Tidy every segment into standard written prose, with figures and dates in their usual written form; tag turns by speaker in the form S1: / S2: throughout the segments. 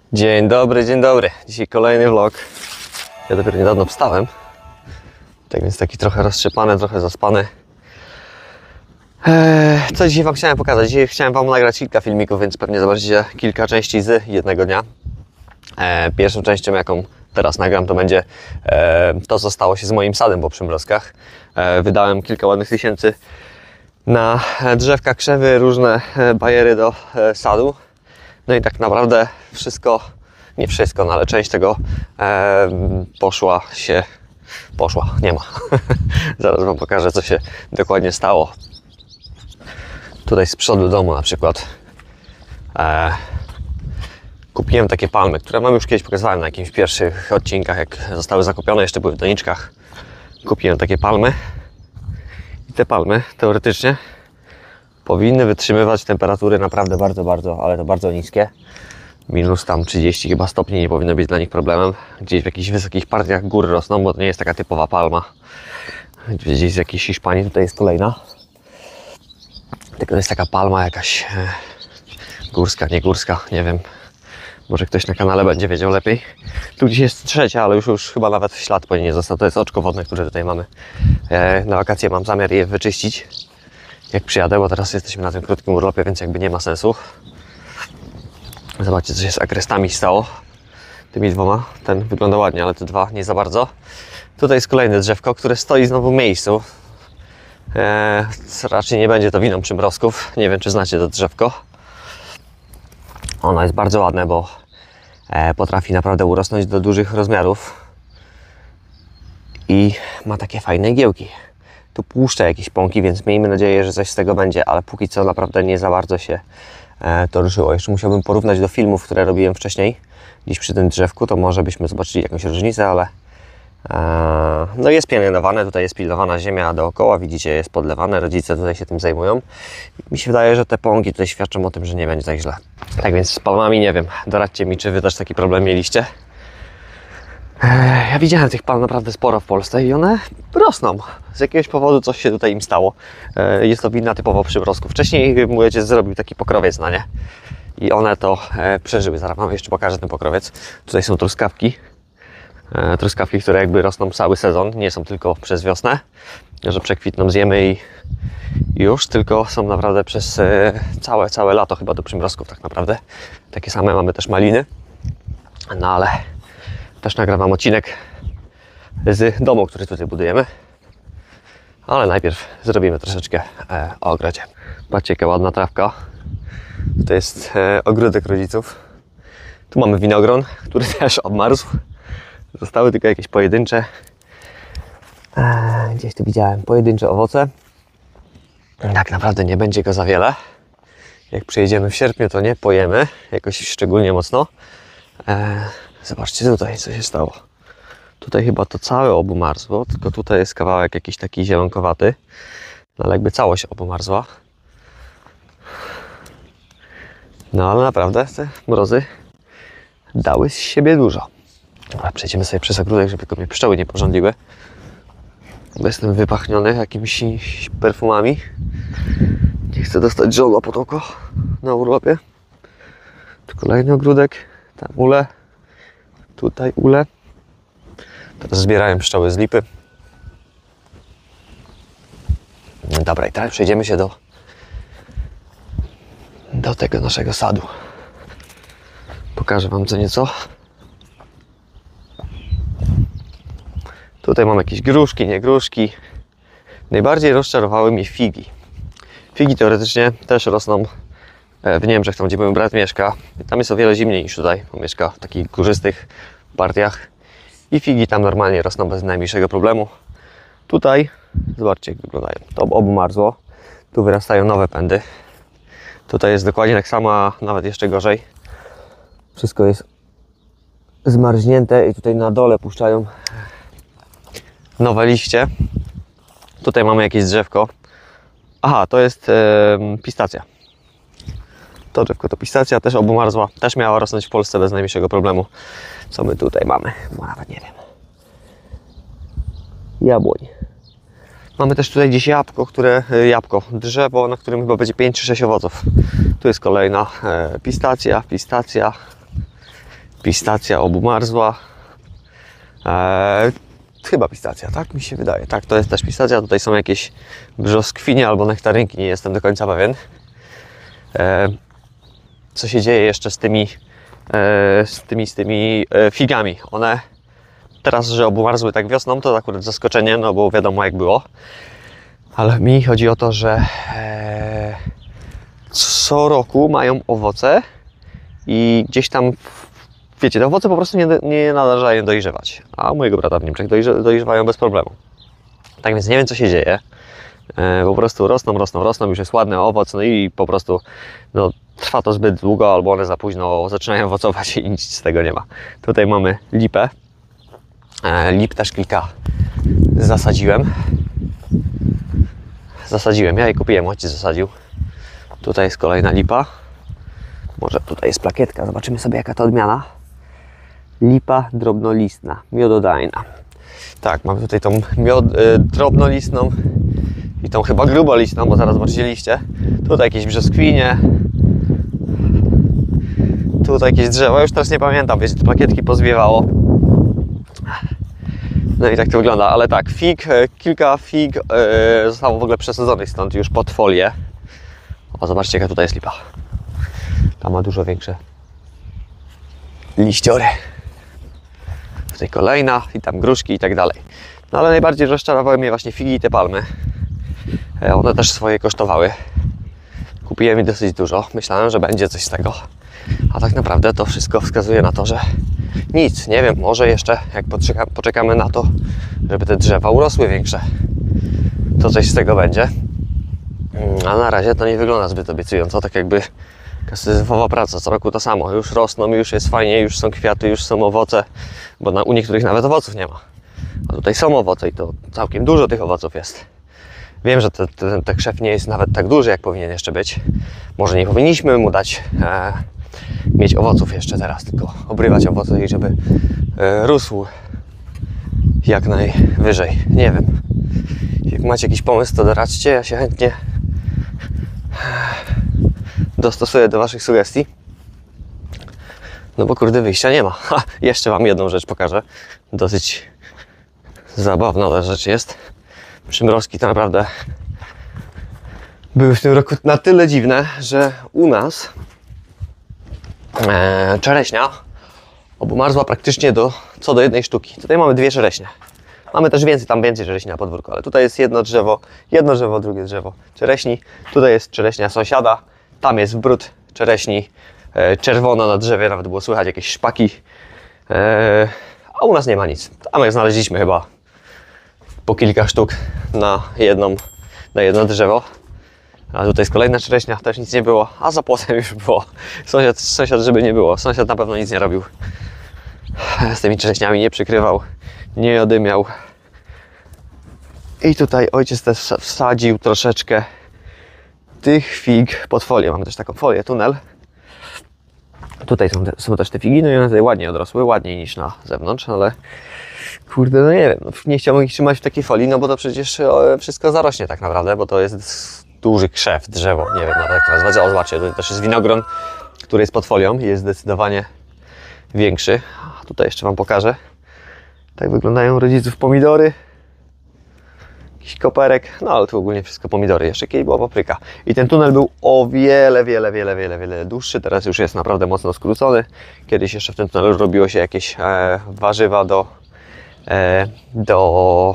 S1: Dzień dobry, dzień dobry. Dzisiaj kolejny vlog. Ja dopiero niedawno wstałem. Tak więc taki trochę roztrzepany, trochę zaspany. Co dzisiaj Wam chciałem pokazać? Dzisiaj chciałem Wam nagrać kilka filmików, więc pewnie zobaczycie kilka części z jednego dnia. Pierwszą częścią, jaką teraz nagram, to będzie to, co stało się z moim sadem po przymrozkach. Wydałem kilka ładnych tysięcy na drzewka, krzewy, różne bajery do sadu. No i tak naprawdę wszystko, nie wszystko, no ale część tego poszła, nie ma. Zaraz Wam pokażę, co się dokładnie stało. Tutaj z przodu domu na przykład kupiłem takie palmy, które Wam już kiedyś pokazywałem na jakimś pierwszych odcinkach, jak zostały zakupione, jeszcze były w doniczkach. Kupiłem takie palmy i te palmy teoretycznie powinny wytrzymywać temperatury naprawdę bardzo, ale to bardzo niskie. Minus tam 30 chyba stopni nie powinno być dla nich problemem. Gdzieś w jakichś wysokich partiach gór rosną, bo to nie jest taka typowa palma. Gdzieś z jakiejś Hiszpanii, tutaj jest kolejna. Tylko to jest taka palma jakaś górska, nie górska, nie wiem. Może ktoś na kanale będzie wiedział lepiej. Tu gdzieś jest trzecia, ale już chyba nawet ślad po niej nie został. To jest oczko wodne, które tutaj mamy. Na wakacje mam zamiar je wyczyścić, jak przyjadę, bo teraz jesteśmy na tym krótkim urlopie, więc jakby nie ma sensu. Zobaczcie, co się z agrestami stało. Tymi dwoma. Ten wygląda ładnie, ale te dwa nie za bardzo. Tutaj jest kolejne drzewko, które stoi znowu w miejscu. Raczej nie będzie to winą przymrozków. Nie wiem, czy znacie to drzewko. Ono jest bardzo ładne, bo potrafi naprawdę urosnąć do dużych rozmiarów. I ma takie fajne igiełki. Tu puszcza jakieś pąki, więc miejmy nadzieję, że coś z tego będzie, ale póki co naprawdę nie za bardzo się to ruszyło. Jeszcze musiałbym porównać do filmów, które robiłem wcześniej, gdzieś przy tym drzewku, to może byśmy zobaczyli jakąś różnicę, ale no jest pielęgnowane, tutaj jest pilnowana ziemia dookoła, widzicie, jest podlewane, rodzice tutaj się tym zajmują. Mi się wydaje, że te pąki tutaj świadczą o tym, że nie będzie tak źle. Tak więc z palmami nie wiem, doradźcie mi, czy Wy też taki problem mieliście. Ja widziałem tych palm naprawdę sporo w Polsce i one rosną. Z jakiegoś powodu coś się tutaj im stało. Jest to wina typowo przymrozków. Wcześniej mój ojciec zrobił taki pokrowiec na nie i one to przeżyły. Zaraz Wam jeszcze pokażę ten pokrowiec. Tutaj są truskawki. Truskawki, które jakby rosną cały sezon. Nie są tylko przez wiosnę, że przekwitną, zjemy i już, tylko są naprawdę przez całe lato chyba do przymrozków tak naprawdę. Takie same mamy też maliny. No ale też nagrywam odcinek z domu, który tutaj budujemy. Ale najpierw zrobimy troszeczkę o ogrodzie. Patrzcie, jaka ładna trawka. To jest ogródek rodziców. Tu mamy winogron, który też obmarzł. Zostały tylko jakieś pojedyncze. Gdzieś tu widziałem pojedyncze owoce. Tak naprawdę nie będzie go za wiele. Jak przyjedziemy w sierpniu, to nie pojemy jakoś szczególnie mocno. Zobaczcie tutaj, co się stało. Tutaj chyba to całe obumarzło, tylko tutaj jest kawałek jakiś taki zielonkowaty. No ale jakby całość obumarzła. No ale naprawdę te mrozy dały z siebie dużo. Dobra, przejdziemy sobie przez ogródek, żeby tylko mnie pszczoły nie porządziły. Bo jestem wypachniony jakimiś perfumami. Nie chcę dostać żoła pod oko na urlopie. Tu kolejny ogródek, tam ule. Tutaj ule. Teraz zbierałem pszczoły z lipy. Dobra, i teraz przejdziemy się do tego naszego sadu. Pokażę Wam co nieco. Tutaj mam jakieś gruszki, nie gruszki. Najbardziej rozczarowały mnie figi. Figi teoretycznie też rosną w Niemczech, tam gdzie mój brat mieszka. Tam jest o wiele zimniej niż tutaj. On mieszka w takich górzystych partiach. I figi tam normalnie rosną bez najmniejszego problemu. Tutaj, zobaczcie jak wyglądają. To obumarzło. Tu wyrastają nowe pędy. Tutaj jest dokładnie tak samo, a nawet jeszcze gorzej. Wszystko jest zmarznięte i tutaj na dole puszczają nowe liście. Tutaj mamy jakieś drzewko. Aha, to jest pistacja. To drzewko to pistacja, też obumarzła. Też miała rosnąć w Polsce bez najmniejszego problemu. Co my tutaj mamy? Bo nawet nie wiem. Jabłoń. Mamy też tutaj gdzieś drzewo, na którym chyba będzie 5 czy 6 owoców. Tu jest kolejna pistacja. Pistacja obumarzła. Chyba pistacja, tak mi się wydaje. Tak, to jest też pistacja. Tutaj są jakieś brzoskwinie albo nektarynki, nie jestem do końca pewien. Co się dzieje jeszcze z tymi figami? One teraz, że obumarzły tak wiosną, to akurat zaskoczenie, no bo wiadomo jak było. Ale mi chodzi o to, że co roku mają owoce i gdzieś tam, wiecie, te owoce po prostu nie nadarzają dojrzewać. A u mojego brata w Niemczech dojrzewają bez problemu. Tak więc nie wiem, co się dzieje. Po prostu rosną, już jest ładny owoc, no i po prostu no, trwa to zbyt długo, albo one za późno zaczynają owocować i nic z tego nie ma. Tutaj mamy lipę. Lip też kilka zasadziłem. Ja je kupiłem, ojciec zasadził. Tutaj jest kolejna lipa. Może tutaj jest plakietka, zobaczymy sobie jaka to odmiana. Lipa drobnolistna, miododajna. Tak, mamy tutaj tą drobnolistną i tą chyba grubolistną, bo zaraz zobaczycie liście. Tutaj jakieś brzoskwinie. Tutaj jakieś drzewo, już teraz nie pamiętam, wiecie, te plakietki pozwiewało. No i tak to wygląda, ale tak, kilka fig zostało w ogóle przesadzonych stąd już pod folię. O, zobaczcie jaka tutaj jest lipa. Ta ma dużo większe liściory. Tutaj kolejna i tam gruszki i tak dalej. No ale najbardziej rozczarowały mnie właśnie figi i te palmy. One też swoje kosztowały. Kupiłem je dosyć dużo. Myślałem, że będzie coś z tego. A tak naprawdę to wszystko wskazuje na to, że nic. Nie wiem, może jeszcze jak poczekamy na to, żeby te drzewa urosły większe, to coś z tego będzie. A na razie to nie wygląda zbyt obiecująco. Tak jakby syzyfowa praca, co roku to samo. Już rosną, już jest fajnie, już są kwiaty, już są owoce, bo u niektórych nawet owoców nie ma. A tutaj są owoce i to całkiem dużo tych owoców jest. Wiem, że ten krzew nie jest nawet tak duży, jak powinien jeszcze być. Może nie powinniśmy mu dać mieć owoców jeszcze teraz, tylko obrywać owoce i żeby rósł jak najwyżej. Nie wiem. Jak macie jakiś pomysł, to doradźcie. Ja się chętnie dostosuję do waszych sugestii. No bo kurde, wyjścia nie ma. Ha, jeszcze wam jedną rzecz pokażę. Dosyć zabawna rzecz jest. Przymrozki to naprawdę były w tym roku na tyle dziwne, że u nas czereśnia obumarzła praktycznie co do jednej sztuki. Tutaj mamy dwie czereśnie. Mamy też więcej czereśni na podwórku, ale tutaj jest jedno drzewo, drugie drzewo czereśni. Tutaj jest czereśnia sąsiada, tam jest brud czereśni, czerwona na drzewie, nawet było słychać jakieś szpaki. A u nas nie ma nic. Tam jak znaleźliśmy chyba po kilka sztuk na jedno drzewo. A tutaj jest kolejna czereśnia, też nic nie było, a za płotem już było. Sąsiad, żeby nie było. Sąsiad na pewno nic nie robił. Z tymi czereśniami nie przykrywał, nie odymiał. I tutaj ojciec też wsadził troszeczkę tych fig pod folię. Mamy też taką folię, tunel. Tutaj są też te figi, no i one tutaj ładnie odrosły, ładniej niż na zewnątrz, ale kurde, no nie wiem, nie chciałbym ich trzymać w takiej folii, no bo to przecież wszystko zarośnie tak naprawdę, bo to jest duży krzew, drzewo, nie wiem nawet jak to nazwać. O, zobaczcie, tutaj też jest winogron, który jest pod folią, jest zdecydowanie większy. A tutaj jeszcze wam pokażę. Tak wyglądają rodziców pomidory. Jakiś koperek, no ale tu ogólnie wszystko pomidory. Jeszcze kiedyś była papryka. I ten tunel był o wiele dłuższy. Teraz już jest naprawdę mocno skrócony. Kiedyś jeszcze w tym tunelu robiło się jakieś warzywa do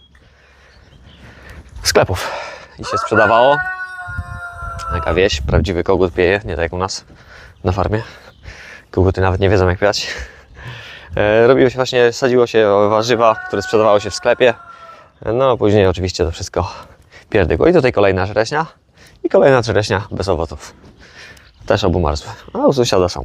S1: sklepów i się sprzedawało. Taka wieś, prawdziwy kogut pieje, nie tak jak u nas na farmie. Koguty nawet nie wiedzą jak piać. Robiło się właśnie, sadziło się warzywa, które sprzedawało się w sklepie. No a później oczywiście to wszystko pierdygło. I tutaj kolejna czereśnia i kolejna czereśnia bez owoców. Też obumarzłe. A u sąsiada są.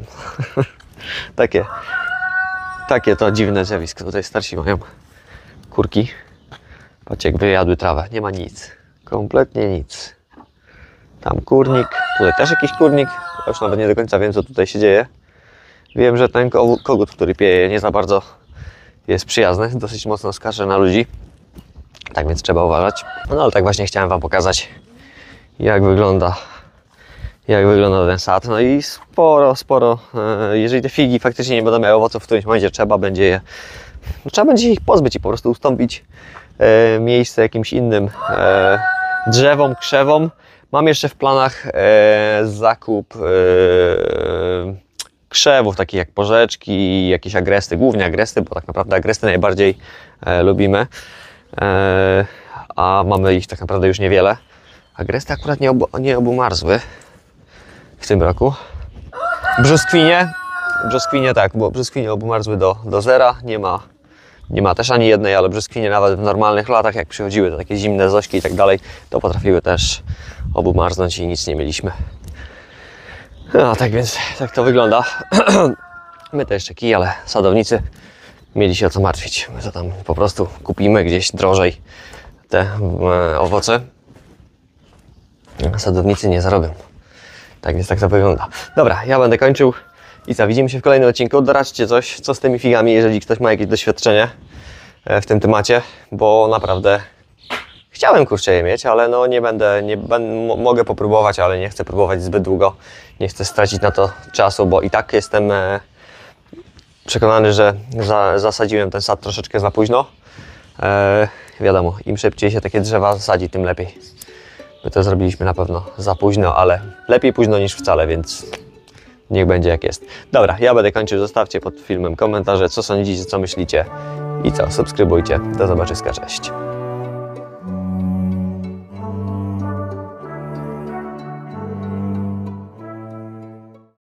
S1: Takie to dziwne zjawisko. Tutaj starsi mają kurki. Patrzcie jak wyjadły trawę. Nie ma nic. Kompletnie nic. Tam kurnik. Tutaj też jakiś kurnik. Ja już nawet nie do końca wiem co tutaj się dzieje. Wiem, że ten kogut, który pieje, nie za bardzo jest przyjazny. Dosyć mocno skarży na ludzi. Tak więc trzeba uważać. No ale tak właśnie chciałem wam pokazać jak jak wygląda ten sad. No i sporo, jeżeli te figi faktycznie nie będą miały owoców, w którymś momencie trzeba będzie się ich pozbyć i po prostu ustąpić miejsce jakimś innym drzewom, krzewom. Mam jeszcze w planach zakup krzewów, takich jak porzeczki, jakieś agresty, głównie agresty, bo tak naprawdę agresty najbardziej lubimy. A mamy ich tak naprawdę już niewiele. Agresty akurat nie obumarzły w tym roku. Brzoskwinie tak, bo brzoskwinie obumarzły do zera. Nie ma też ani jednej, ale brzoskwinie nawet w normalnych latach, jak przychodziły te takie zimne zośki i tak dalej, to potrafiły też obumarznąć i nic nie mieliśmy. No tak więc tak to wygląda. My to jeszcze kij, ale sadownicy mieli się o co martwić. My to tam po prostu kupimy gdzieś drożej te owoce. Sadownicy nie zarobią. Tak więc tak to wygląda. Dobra, ja będę kończył i co, widzimy się w kolejnym odcinku. Doradźcie coś, co z tymi figami, jeżeli ktoś ma jakieś doświadczenie w tym temacie, bo naprawdę chciałem kurczę je mieć, ale no mogę popróbować, ale nie chcę próbować zbyt długo. Nie chcę stracić na to czasu, bo i tak jestem przekonany, że zasadziłem ten sad troszeczkę za późno. Wiadomo, im szybciej się takie drzewa zasadzi, tym lepiej. My to zrobiliśmy na pewno za późno, ale lepiej późno niż wcale, więc niech będzie jak jest. Dobra, ja będę kończył. Zostawcie pod filmem komentarze, co sądzicie, co myślicie i co, subskrybujcie. Do zobaczenia, cześć.